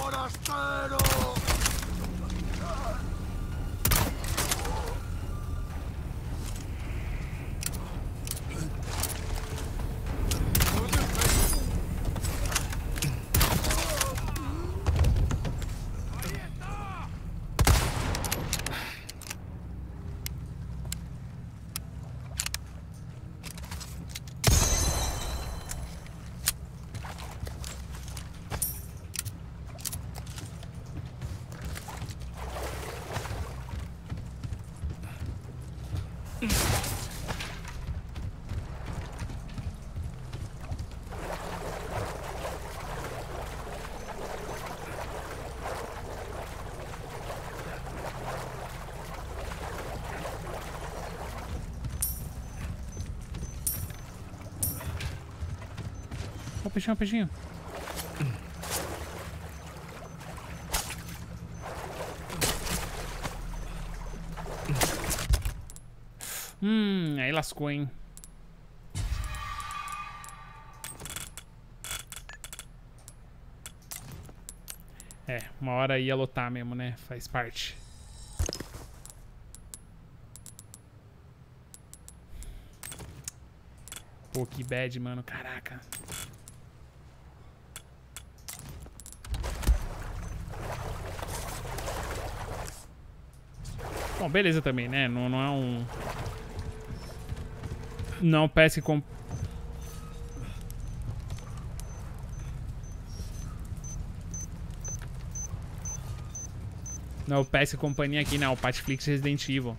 forastero! Ó, peixinho, peixinho. Aí lascou, hein? É, uma hora ia lotar mesmo, né? Faz parte. Pô, que bad, mano. Caraca. Bom, beleza também, né? Não é um... Não, pesca com... Não, pesca companhia aqui, não. Patflix Resident Evil.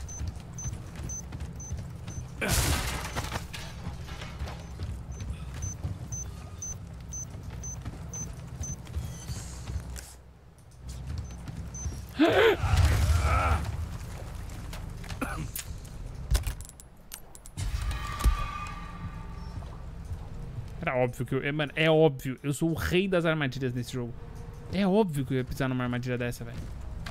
Era óbvio que eu... Mano, é óbvio. Eu sou o rei das armadilhas nesse jogo. É óbvio que eu ia pisar numa armadilha dessa, velho.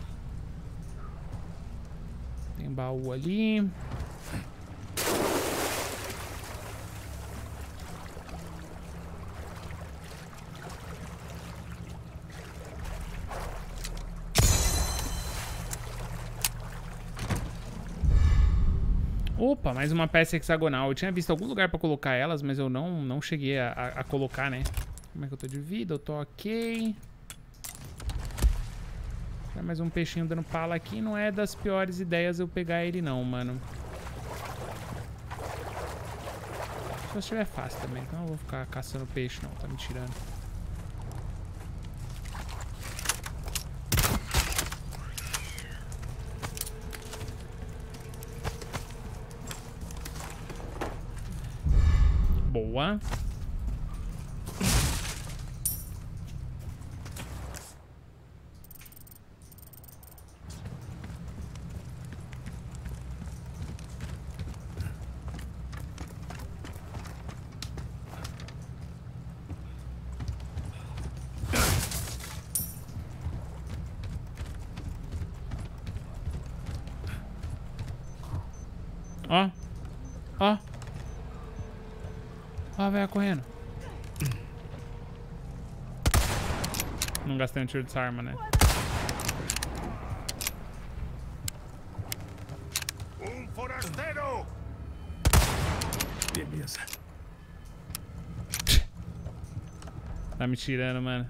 Tem baú ali. Opa, mais uma peça hexagonal. Eu tinha visto algum lugar pra colocar elas, mas eu não cheguei a colocar, né? Como é que eu tô de vida? Eu tô ok. Tem mais um peixinho dando pala aqui. Não é das piores ideias eu pegar ele não, mano. Só se estiver fácil também. Então eu não vou ficar caçando peixe não. Tá me tirando. Boa. Ó. Ó. Ó a velha correndo. Não gastei um tiro dessa arma, né? Um forasteiro! Beleza. Tá me tirando, mano.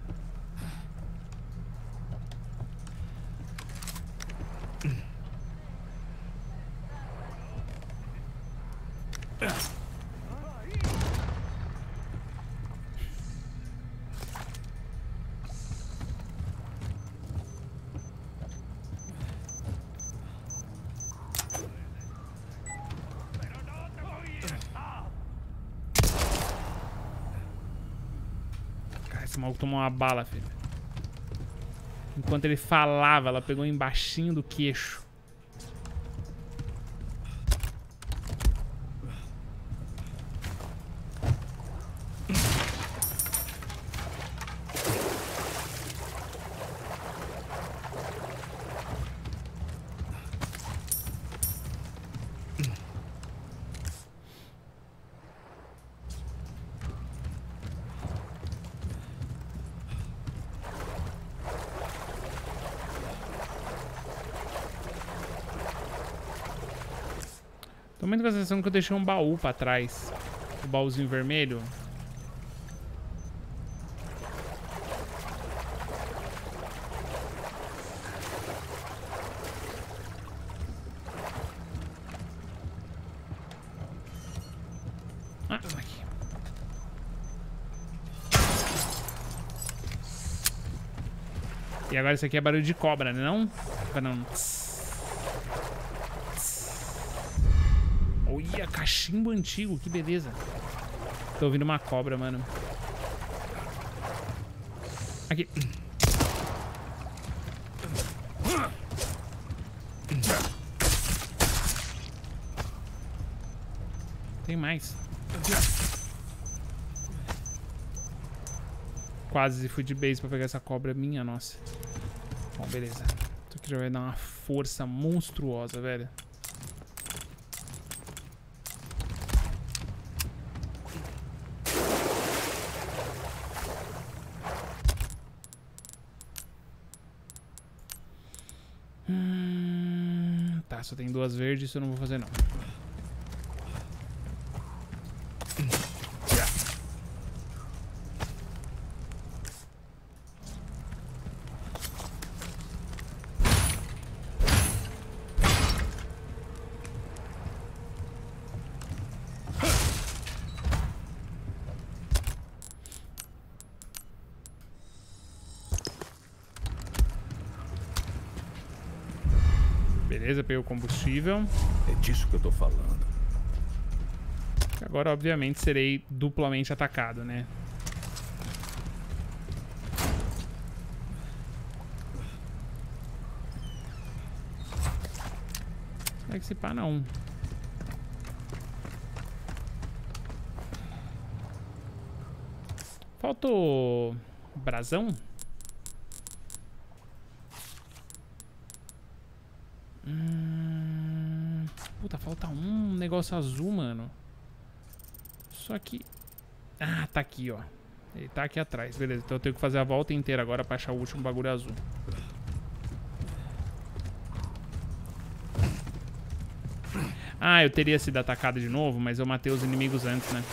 Esse maluco tomou uma bala, filho. Enquanto ele falava, ela pegou embaixinho do queixo. Tô muito com a sensação que eu deixei um baú pra trás. O baúzinho vermelho. Ah, aqui. E agora isso aqui é barulho de cobra, né? Não? Não. Olha, cachimbo antigo, que beleza. Tô ouvindo uma cobra, mano. Aqui. Tem mais. Quase fui de base pra pegar essa cobra minha, nossa. Bom, beleza. Isso aqui já vai dar uma força monstruosa, velho. Tá, só tem 2 verdes, isso eu não vou fazer não. Beleza, peguei o combustível. É disso que eu tô falando. Agora, obviamente, serei duplamente atacado, né? Será que se pá, não? Faltou brasão? Puta, falta um negócio azul, mano. Só que... Ah, tá aqui, ó. Ele tá aqui atrás, beleza. Então eu tenho que fazer a volta inteira agora pra achar o último bagulho azul. Ah, eu teria sido atacado de novo, mas eu matei os inimigos antes, né?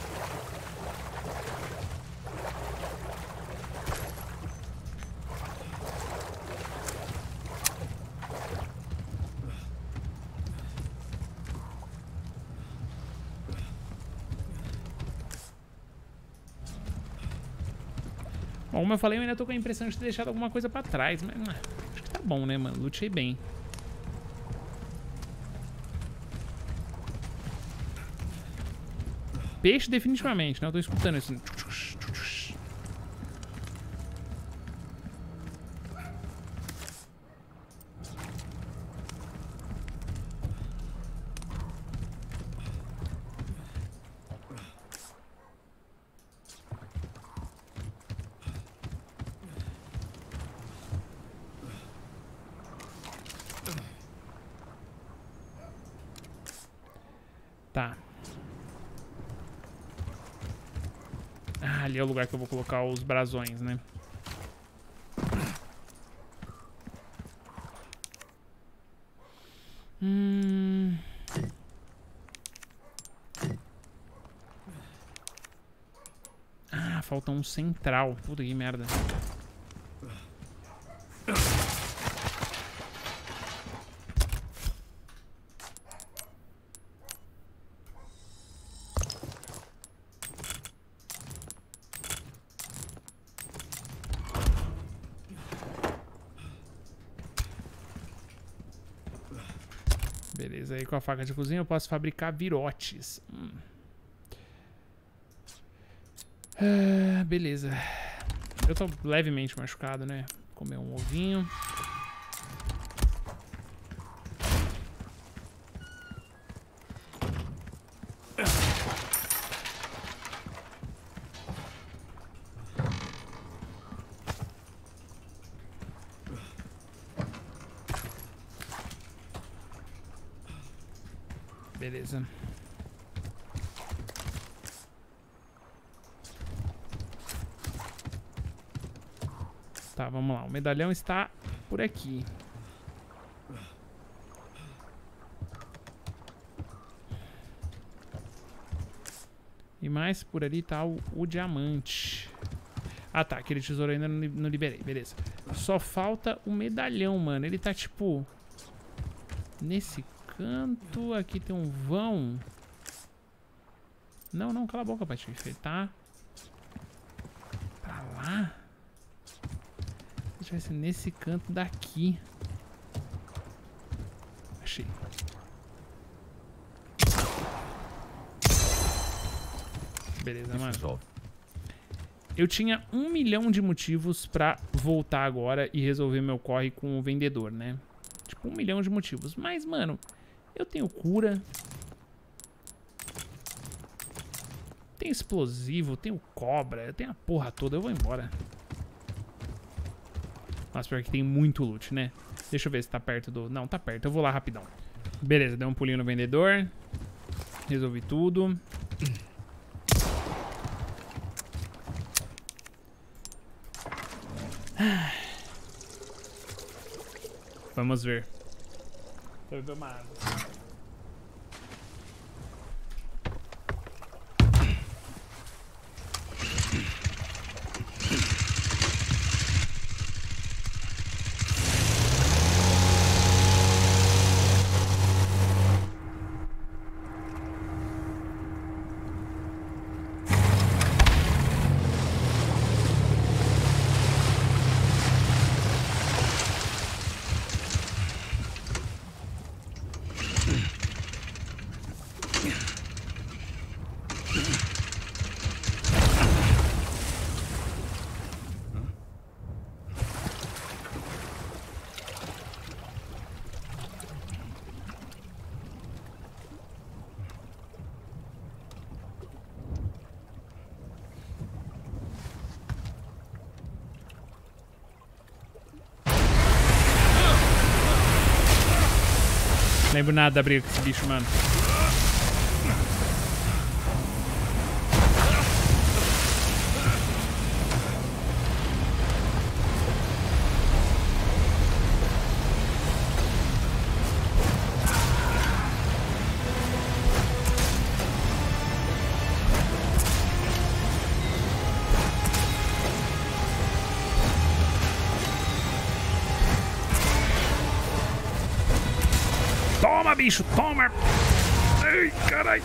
Bom, como eu falei, eu ainda tô com a impressão de ter deixado alguma coisa pra trás, mas acho que tá bom, né, mano? Lutei bem. Peixe definitivamente, né? Eu tô escutando isso. Tá. Ah, ali é o lugar que eu vou colocar os brasões, né? Ah, falta um central. Puta que merda. Beleza, aí com a faca de cozinha eu posso fabricar virotes. Beleza. Eu tô levemente machucado, né? Comer um ovinho. Beleza. Tá, vamos lá. O medalhão está por aqui. mais por ali tá o diamante. Ah, tá. Aquele tesouro ainda não liberei. Beleza. Só falta o medalhão, mano. Ele tá, tipo... nesse canto. Aqui tem um vão. Não, não. Cala a boca, Patife. Ele tá... pra lá. Se tivesse nesse canto daqui. Achei. Beleza, mano. Eu tinha 1 milhão de motivos pra voltar agora e resolver meu corre com o vendedor, né? Tipo, 1 milhão de motivos. Mas, mano, eu tenho cura. Tenho explosivo, tenho cobra, eu tenho a porra toda. Eu vou embora. Nossa, pior que tem muito loot, né? Deixa eu ver se tá perto do... Não, tá perto. Eu vou lá rapidão. Beleza, dei um pulinho no vendedor. Resolvi tudo. Vamos ver. Tô bebendo uma água. Lembro nada da briga com esse bicho, mano. Toma, bicho, toma! Ai, caralho!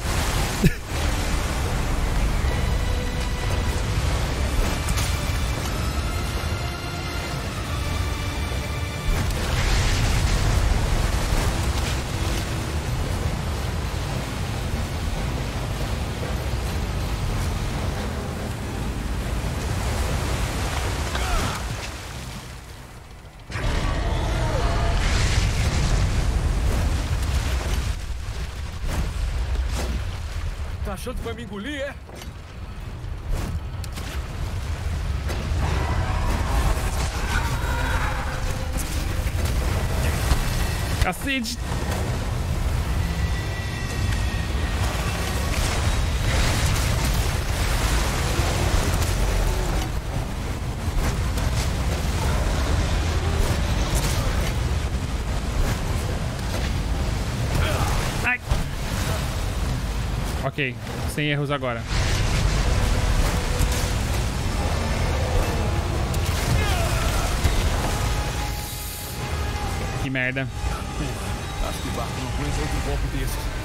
Tá achando que vai me engolir, é? Cacete! Ai! Ok, sem erros agora. Que merda. Acho que o barco não aguenta outro golpe desses.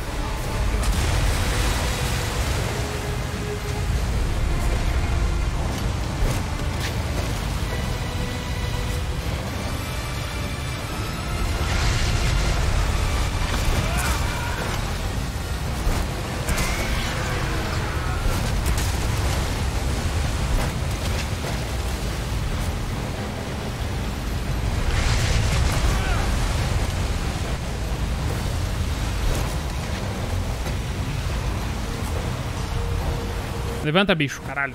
Levanta, bicho, caralho.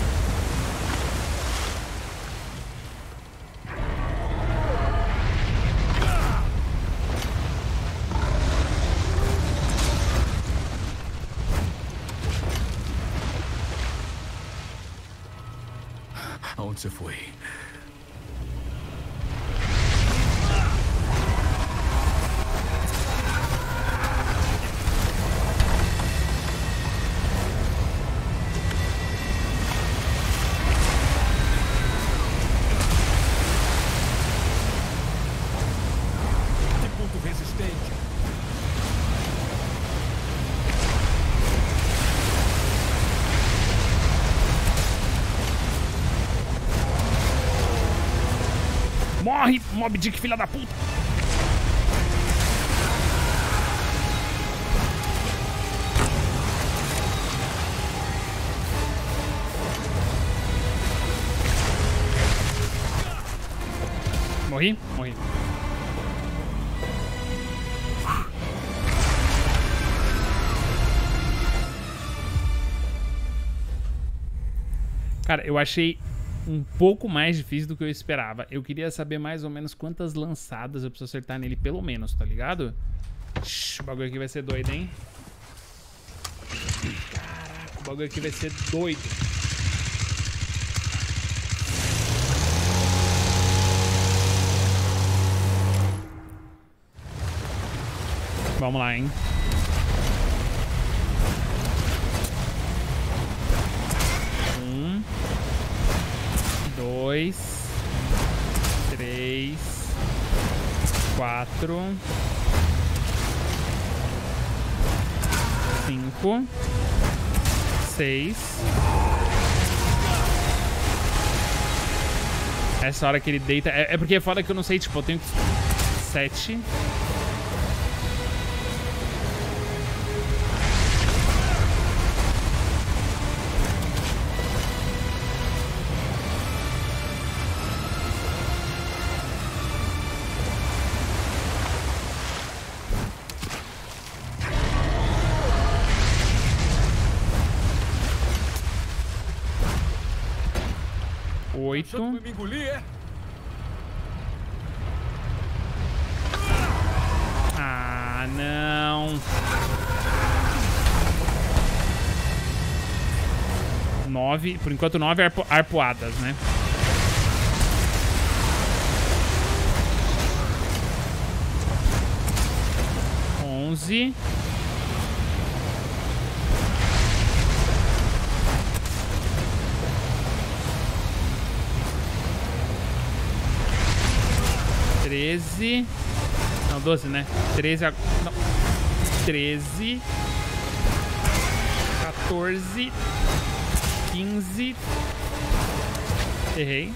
Aonde você foi? Morre, Mob Dick, filha da puta. Morri? Morri. Cara, eu achei um pouco mais difícil do que eu esperava. Eu queria saber mais ou menos quantas lançadas eu preciso acertar nele, pelo menos, tá ligado? O bagulho aqui vai ser doido, hein? Caraca, o bagulho aqui vai ser doido. Vamos lá, hein? Um, dois, três, quatro, cinco, seis. Essa hora que ele deita... É porque é foda que eu não sei, tipo, eu tenho que... 7... 8. Me engolir, é? Ah, não. 9. Por enquanto, 9 arpoadas, né? Onze. 13. Não, 12, né? 13. Não. 13. 14. 15. Errei.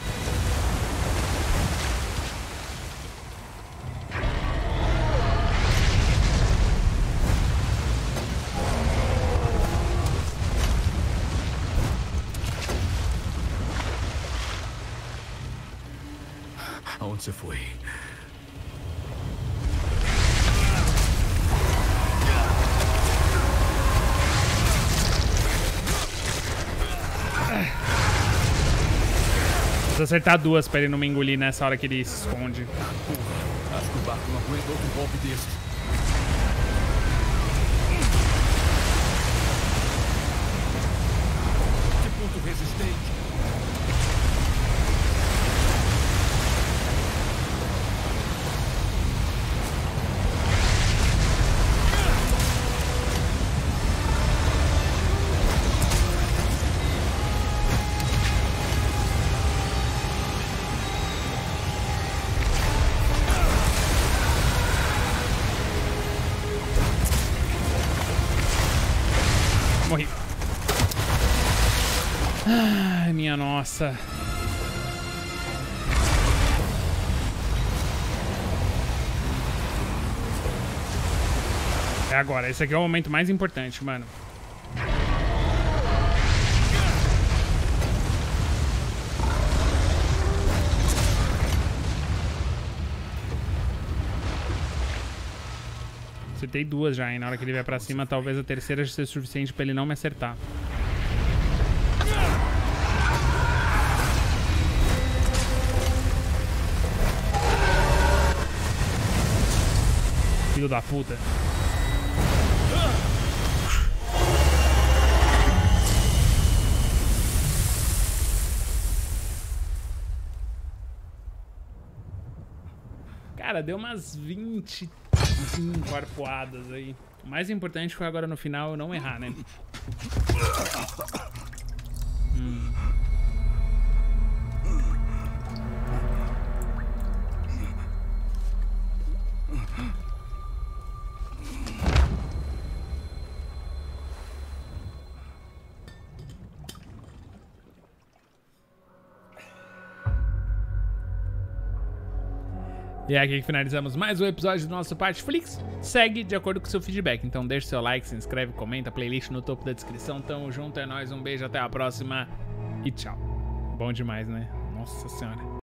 Aonde você foi? Preciso acertar 2 pra ele não me engolir nessa hora que ele se esconde. Acho que o barco não aguenta outro golpe desse. Que ponto resistente. Morri. Ai, minha nossa. É agora. Esse aqui é o momento mais importante, mano. Acertei 2 já, hein? Na hora que ele vier pra cima, talvez a terceira seja suficiente pra ele não me acertar. Filho da puta. Cara, deu umas 25 arpoadas aí. O mais importante foi agora no final eu não errar, né? E é aqui que finalizamos mais um episódio do nosso Partflix. Segue de acordo com o seu feedback. Então deixa seu like, se inscreve, comenta, playlist no topo da descrição. Tamo junto, é nóis, um beijo, até a próxima e tchau. Bom demais, né? Nossa senhora.